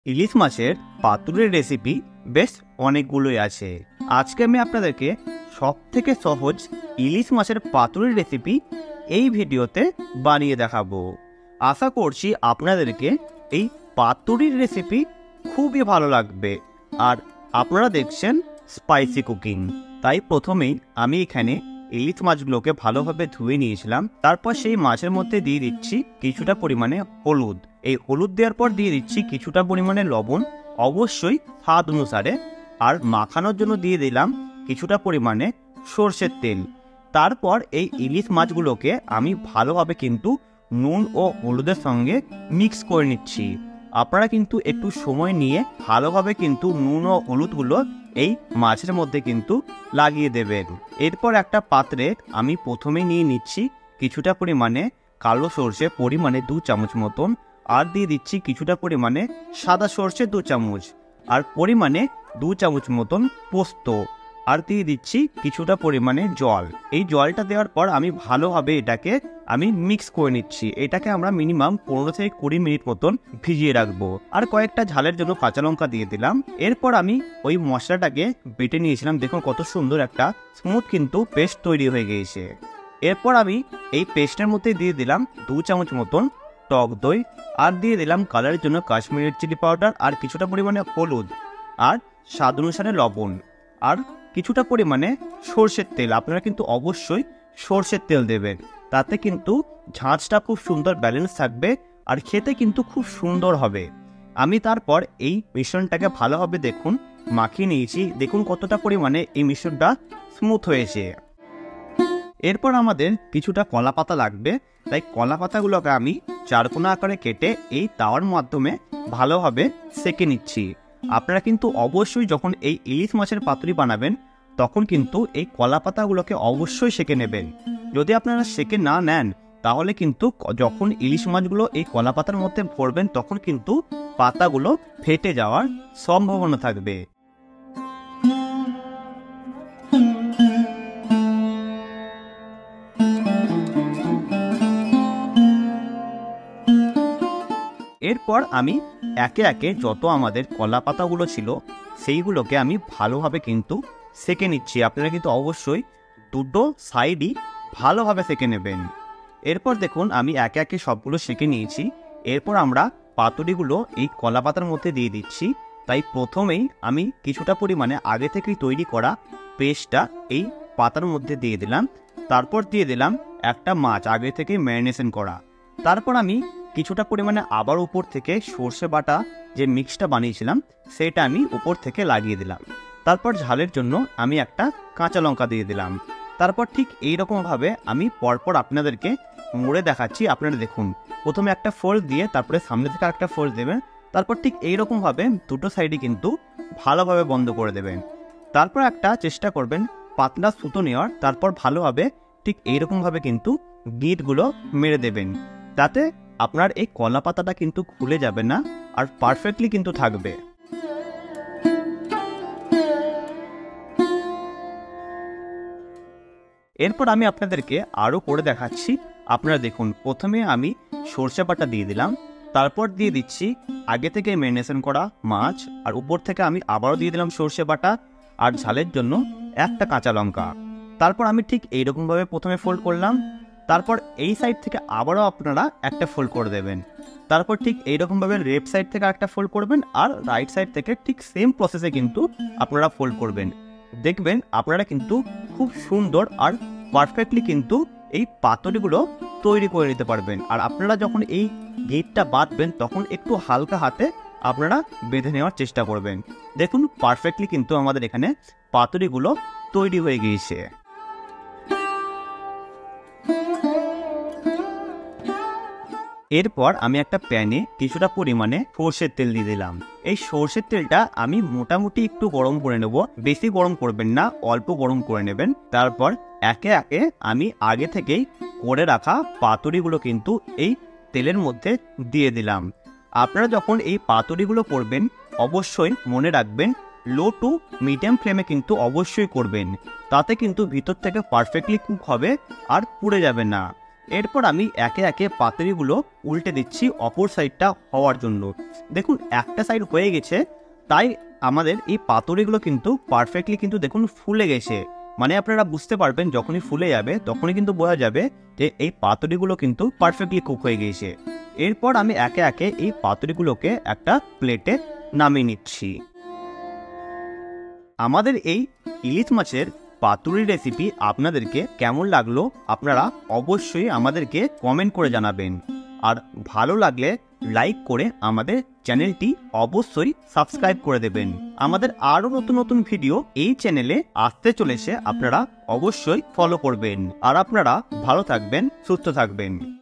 ইলিশ মাছের পাতুরির রেসিপি বেশ অনেকগুলোই আছে। আজকে আমি আপনাদেরকে সবথেকে সহজ ইলিশ মাছের পাতুরির রেসিপি এই ভিডিওতে বানিয়ে দেখাবো। আশা করছি আপনাদেরকে এই পাতুরির রেসিপি খুবই ভালো লাগবে। আর আপনারা দেখছেন স্পাইসি কুকিং, তাই প্রথমেই আমি এখানে ইলিশ মাছগুলোকে ভালোভাবে ধুয়ে নিয়েছিলাম। তারপর সেই মাছের মধ্যে দিয়ে দিচ্ছি কিছুটা পরিমাণে হলুদ। এই হলুদ দেওয়ার পর দিয়ে দিচ্ছি কিছুটা পরিমাণে লবণ, অবশ্যই স্বাদ অনুসারে। আর মাখানোর জন্য দিয়ে দিলাম কিছুটা পরিমাণে সর্ষের তেল। তারপর এই ইলিশ মাছগুলোকে আমি ভালোভাবে কিন্তু নুন ও হলুদের সঙ্গে মিক্স করে নিচ্ছি। আপনারা কিন্তু একটু সময় নিয়ে ভালোভাবে কিন্তু নুন ও হলুদগুলো এই মাছের মধ্যে কিন্তু লাগিয়ে দেবেন। এরপর একটা পাত্রে আমি প্রথমে নিয়ে নিচ্ছি কিছুটা পরিমাণে কালো সর্ষে পরিমাণে 2 চামচ মতন, আর দিয়ে দিচ্ছি কিছুটা পরিমাণে সাদা সর্ষে 2 চামচ, আর পরিমাণে 2 চামচ মতন পোস্ত, আর দিয়ে দিচ্ছি কিছুটা পরিমাণে জল। এই জলটা দেওয়ার পর আমি ভালোভাবে এটাকে মিক্স করে নিচ্ছি। এটাকে আমরা মিনিমাম 15 থেকে 20 মিনিট মতন ভিজিয়ে রাখবো। আর কয়েকটা ঝালের জন্য কাঁচা লঙ্কা দিয়ে দিলাম। এরপর আমি ওই মশলাটাকে বেটে নিয়েছিলাম। দেখুন কত সুন্দর একটা স্মুথ কিন্তু পেস্ট তৈরি হয়ে গিয়েছে। এরপর আমি এই পেস্টের মধ্যে দিয়ে দিলাম 2 চামচ মতন টক দই, আর দিয়ে দিলাম কালারের জন্য কাশ্মীরি চিলি পাউডার, আর কিছুটা পরিমাণে হলুদ, আর স্বাদ অনুসারে লবণ, আর কিছুটা পরিমাণে সর্ষের তেল। আপনারা কিন্তু অবশ্যই সর্ষের তেল দেবেন, তাতে কিন্তু ঝাঁঝটা খুব সুন্দর ব্যালেন্স থাকবে আর খেতে কিন্তু খুব সুন্দর হবে। আমি তারপর এই মিশ্রণটাকে ভালোভাবে দেখুন মাখিয়ে নিয়েছি। দেখুন কতটা পরিমাণে এই মিশ্রণটা স্মুথ হয়েছে। এরপর আমাদের কিছুটা কলা পাতা লাগবে, তাই কলা পাতাগুলোকে আমি চারকোনা আকারে কেটে এই তাওয়ার মাধ্যমে ভালোভাবে সেঁকে নিচ্ছি। আপনারা কিন্তু অবশ্যই যখন এই ইলিশ মাছের পাতুরি বানাবেন তখন কিন্তু এই কলা পাতাগুলোকে অবশ্যই সেঁকে নেবেন। যদি আপনারা সেঁকে না নেন তাহলে কিন্তু যখন ইলিশ মাছগুলো এই কলা পাতার মধ্যে ভরবেন তখন কিন্তু পাতাগুলো ফেটে যাওয়ার সম্ভাবনা থাকবে। এরপর আমি একে একে যত আমাদের কলা পাতাগুলো ছিল সেইগুলোকে আমি ভালোভাবে কিন্তু সেঁকে নিচ্ছি। আপনারা কিন্তু অবশ্যই দুটো সাইডই ভালোভাবে সেঁকে নেবেন। এরপর দেখুন আমি একে একে সবগুলো সেঁকে নিয়েছি। এরপর আমরা পাতুরিগুলো এই কলা পাতার মধ্যে দিয়ে দিচ্ছি। তাই প্রথমেই আমি কিছুটা পরিমাণে আগে থেকেই তৈরি করা পেস্টটা এই পাতার মধ্যে দিয়ে দিলাম। তারপর দিয়ে দিলাম একটা মাছ আগে থেকে ম্যারিনেশন করা। তারপর আমি কিছুটা পরিমাণে আবার উপর থেকে সর্ষে বাটা যে মিক্সটা বানিয়েছিলাম সেটা আমি উপর থেকে লাগিয়ে দিলাম। তারপর ঝালের জন্য আমি একটা কাঁচা লঙ্কা দিয়ে দিলাম। তারপর ঠিক এইরকমভাবে আমি পরপর আপনাদেরকে মুড়ে দেখাচ্ছি। আপনারা দেখুন প্রথমে একটা ফোল্ড দিয়ে তারপরে সামনে থেকে একটা ফোল্ড দেবেন। তারপর ঠিক এইরকমভাবে দুটো সাইডই কিন্তু ভালোভাবে বন্ধ করে দেবেন। তারপর একটা চেষ্টা করবেন পাতলা সুতো নেওয়ার। তারপর ভালোভাবে ঠিক এইরকমভাবে কিন্তু গিঁটগুলো মেরে দেবেন, তাতে আপনার এই কলা পাতাটা কিন্তু খুলে যাবে না আর পারফেক্টলি কিন্তু থাকবে। এরপর আমি আপনাদেরকে আরও করে দেখাচ্ছি। আপনারা দেখুন প্রথমে আমি সর্ষে বাটা দিয়ে দিলাম, তারপর দিয়ে দিচ্ছি আগে থেকে ম্যারিনেশন করা মাছ, আর উপর থেকে আমি আবারও দিয়ে দিলাম সর্ষে বাটা আর ঝালের জন্য একটা কাঁচা লঙ্কা। তারপর আমি ঠিক এইরকমভাবে প্রথমে ফোল্ড করলাম। তারপর এই সাইড থেকে আবারও আপনারা একটা ফোল্ড করে দেবেন। তারপর ঠিক এইরকমভাবে লেফট সাইড থেকে একটা ফোল্ড করবেন, আর রাইট সাইড থেকে ঠিক সেম প্রসেসে কিন্তু আপনারা ফোল্ড করবেন। দেখবেন আপনারা কিন্তু খুব সুন্দর আর পারফেক্টলি কিন্তু এই পাতুরিগুলো তৈরি করে নিতে পারবেন। আর আপনারা যখন এই গিঁটটা বাঁধবেন তখন একটু হালকা হাতে আপনারা বেঁধে নেওয়ার চেষ্টা করবেন। দেখুন পারফেক্টলি কিন্তু আমাদের এখানে পাতুরিগুলো তৈরি হয়ে গিয়েছে। এরপর আমি একটা প্যানে কিছুটা পরিমাণে সর্ষের তেল দিয়ে দিলাম। এই সর্ষের তেলটা আমি মোটামুটি একটু গরম করে নেব, বেশি গরম করবেন না, অল্প গরম করে নেবেন। তারপর একে একে আমি আগে থেকেই করে রাখা পাতুরিগুলো কিন্তু এই তেলের মধ্যে দিয়ে দিলাম। আপনারা যখন এই পাতুরিগুলো করবেন অবশ্যই মনে রাখবেন লো টু মিডিয়াম ফ্লেমে কিন্তু অবশ্যই করবেন, তাতে কিন্তু ভিতর থেকে পারফেক্টলি কুক হবে আর পুড়ে যাবে না। এরপর আমি একে একে পাতুরিগুলো উল্টে দিচ্ছি অপর সাইডটা হওয়ার জন্য। দেখুন একটা সাইড হয়ে গেছে, তাই আমাদের এই পাতুরিগুলো কিন্তু পারফেক্টলি কিন্তু দেখুন ফুলে গেছে। মানে আপনারা বুঝতে পারবেন যখনই ফুলে যাবে তখনই কিন্তু বোঝা যাবে যে এই পাতুরিগুলো কিন্তু পারফেক্টলি কুক হয়ে গিয়েছে। এরপর আমি একে একে এই পাতুরিগুলোকে একটা প্লেটে নামিয়ে নিচ্ছি। আমাদের এই ইলিশ মাছের পাতুরি রেসিপি আপনাদেরকে কেমন লাগলো আপনারা অবশ্যই আমাদেরকে কমেন্ট করে জানাবেন। আর ভালো লাগলে লাইক করে আমাদের চ্যানেলটি অবশ্যই সাবস্ক্রাইব করে দেবেন। আমাদের আরও নতুন নতুন ভিডিও এই চ্যানেলে আসতে চলেছে, আপনারা অবশ্যই ফলো করবেন। আর আপনারা ভালো থাকবেন, সুস্থ থাকবেন।